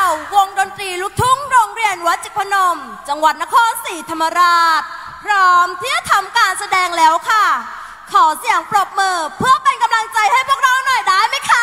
วงดนตรีลูกทุ่งโรงเรียนวัดจิตรพนมจังหวัดนครศรีธรรมราชพร้อมที่จะทำการแสดงแล้วค่ะขอเสียงปรบมือเพื่อเป็นกำลังใจให้พวกเราหน่อยได้ไหมคะ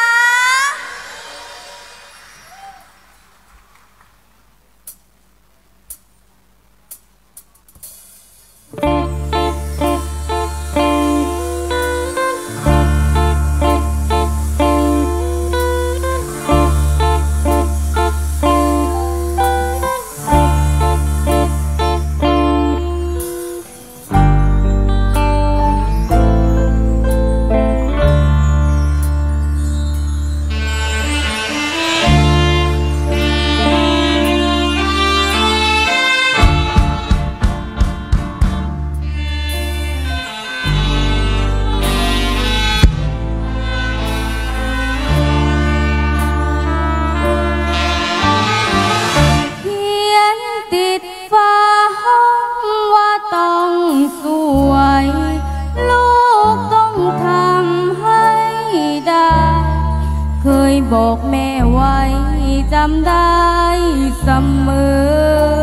บอกแม่ไว้จำได้เสมอ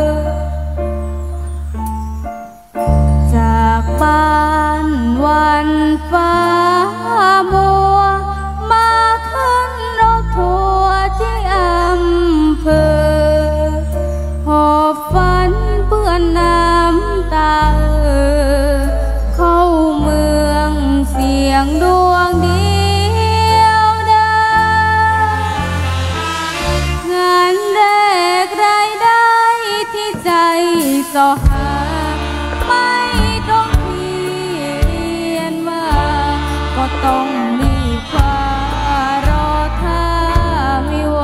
จากบ้านวันฟ้ามัวมาขึ้นรถทัวร์ที่อำเภอหอบฝันเปื้อนน้ำตาเข้าเมืองเสียงดวงดีสอหาไม่ต้องเพียนมาก็ต้องรีบคว้ารอถ้าไม่ไหว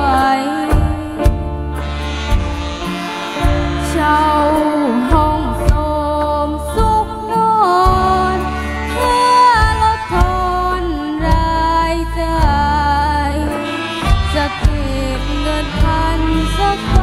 เช่าห้องโสมสุขนอนเพื่อลดทอนรายจ่ายจะเก็บเงินพันสักไป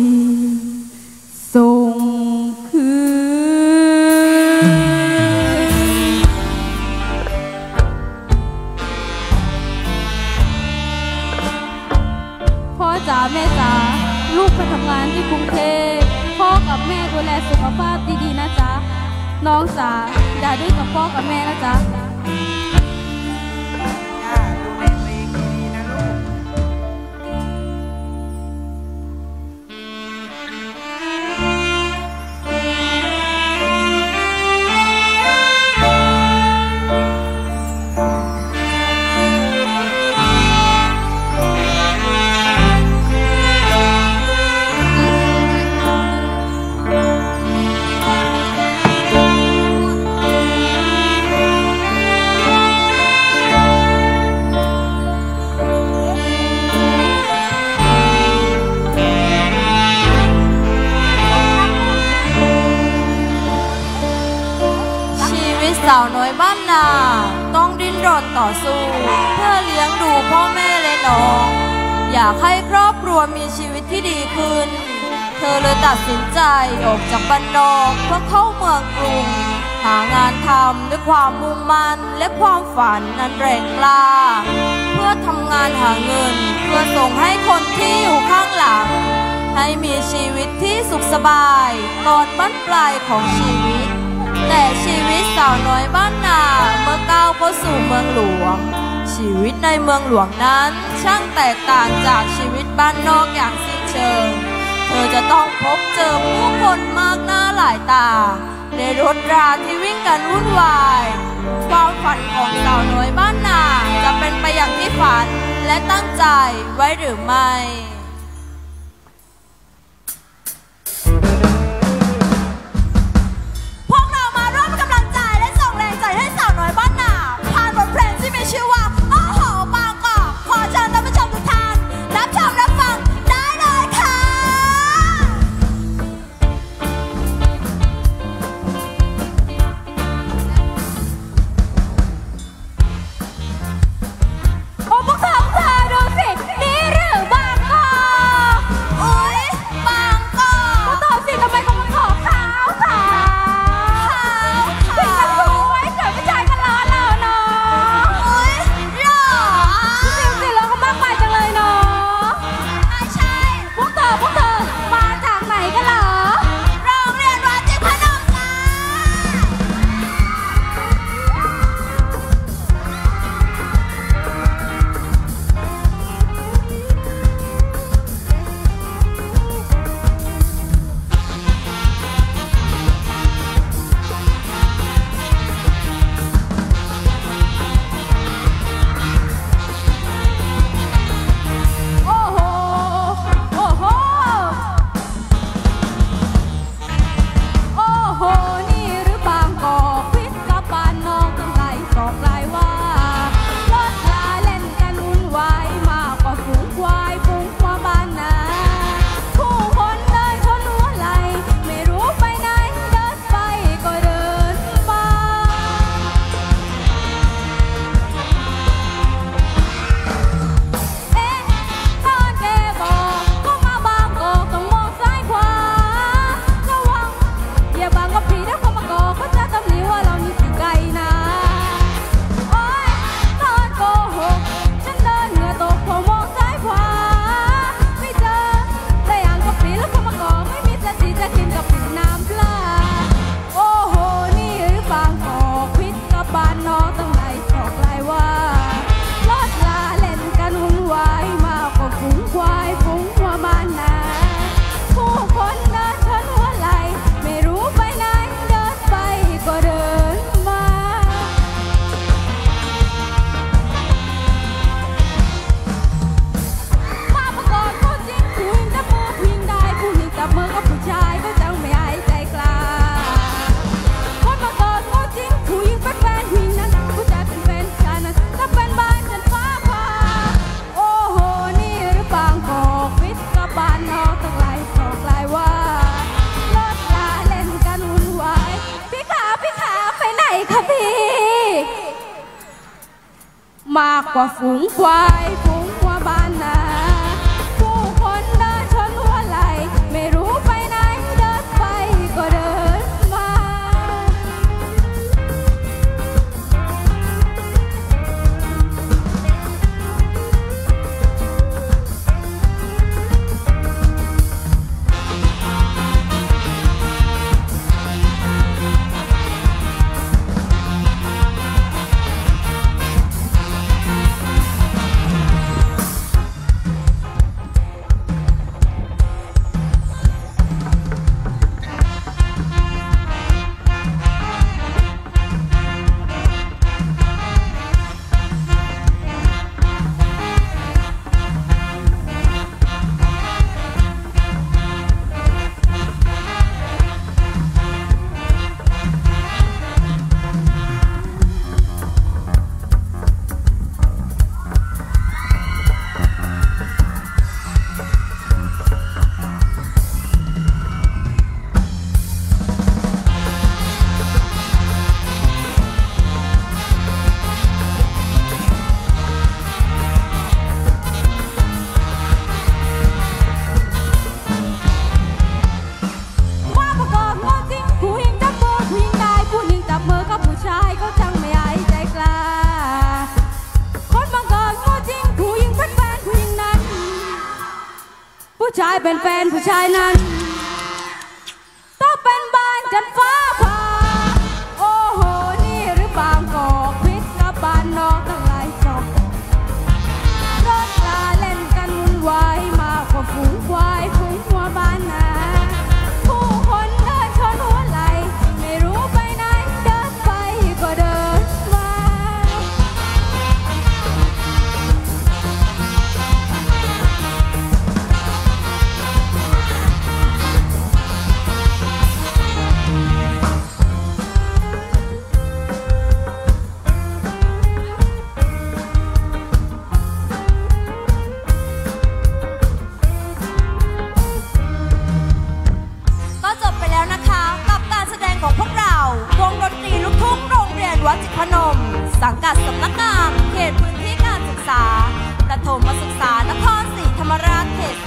ส่งคืนสุขภาพดีๆนะจ๊ะน้องสาอย่าดื้อกับพ่อกับแม่นะจ๊ะดูแลตัวเองดีๆนะลูกสาวน้อยบ้านนาต้องดิ้นรนต่อสู้เพื่อเลี้ยงดูพ่อแม่และน้องอยากให้ครอบครัวมีชีวิตที่ดีขึ้นเธอเลยตัดสินใจออกจากบ้านนอกเพื่อเข้าเมืองกรุงหางานทำด้วยความมุ่งมั่นและความฝันนั้นแรงกล้าเพื่อทำงานหาเงินเพื่อส่งให้คนที่อยู่ข้างหลังให้มีชีวิตที่สุขสบายก่อนบั้นปลายของชีวิตแต่ชีวิตสาวน้อยบ้านนาเมื่อก้าวเข้าสู่เมืองหลวงชีวิตในเมืองหลวงนั้นช่างแตกต่างจากชีวิตบ้านนอกอย่างสิ้นเชิงเธอจะต้องพบเจอผู้คนมากหน้าหลายตาในรถราที่วิ่งกันวุ่นวายความฝันของสาวน้อยบ้านนาจะเป็นไปอย่างที่ฝันและตั้งใจไว้หรือไม่ชื่อว่าโอ้โหบางกอกขอเชิญท่านผู้ชมทุกท่านรับชมรับฟังได้เลยค่ะโอ้พวกเธอดูสินี่หรือบางกอกอุ๊ยบางกอกพวกเธอสิทำไมของมันขาวถึงมันสวยเกิดผู้ชายก็ล้อเราเนาะพวกเธอมาจากไหนกันเหรอโรงเรียนวัดจิตรพนมจ้ามากกว่าฝูงควายฝูงวัวบ้านนาผู้คนเดินชนหัวไหลไม่รู้ไปไหนเดินไปก็เดินมาผู้ชายเป็นแฟนผู้ชายนั้นต้องเป็นบ้านจันฟ้าผ่าโอ้โหนี่หรือบางกอกพิษกับบ้านนอกตั้งหลายศอกรถลาเล่นกันวุ่นวายมากกว่าฝูงควายฝูงหัวบ้านนาผู้คนเดินชนหัวไหลไม่รู้ไปไหนเดินไปก็เดินมาวัดจิตรพนมสังกัดสำนักงานเขตพื้นที่การศึกษาประถมศึกษานครศรีธรรมราชเขต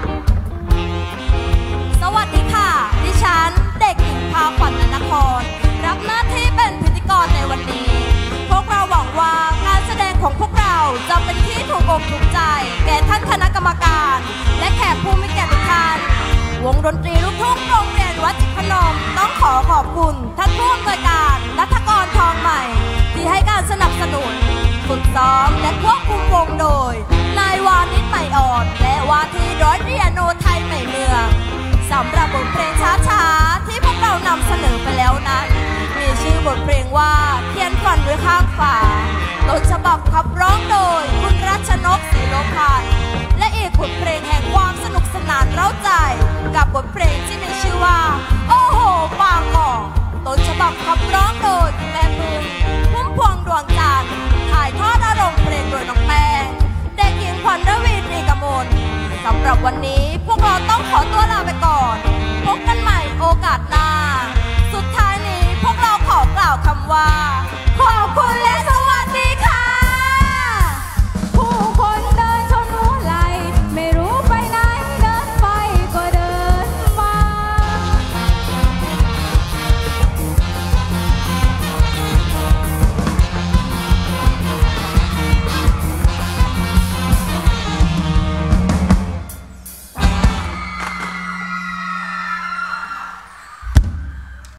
3สวัสดีค่ะดิฉันเด็กหญิงภาขวัญนครรับหน้าที่เป็นพิธีกรในวันนี้พวกเราหวังว่าการแสดงของพวกเราจะเป็นที่ถูกอกถูกใจแก่ท่านคณะกรรมการและแขกผู้มีเกียรติทุกท่านวงดนตรีลูกทุ่งโรงเรียนวัดจิตรพนมต้องขอบคุณท่านผู้อำนวยการณัฐกรทองใหม่ที่ให้การสนับสนุนฝึกซ้อมและควบคุมวงโดยนายวานิชใหม่อ่อนและวาทีร้อยเรียนโนไทยใหม่เมืองสำหรับบทเพลงช้าๆที่พวกเรานำเสนอไปแล้วนั้นมีชื่อบทเพลงว่าเทียนฝันด้วยข้างฝาต้นฉบับขับร้องโดยคุณรัชนกศรีโลภัยและอีกบทเพลงแห่งความสนุกสนานเร้าใจกับบทเพลงที่มีชื่อว่าโอ้โหบางกอกต้นฉบับขับร้องโดยแม่พึ่งพุ่มพวงดวงจันทร์ถ่ายทอดอารมณ์เพลงโดยน้องแป้งเด็กหญิงขวัญระวีตรีกมลสำหรับวันนี้พวกเราต้องขอตัวลาไปก่อนพบกันใหม่โอกาสหน้าสุดท้ายนี้พวกเราขอกล่าวคำว่า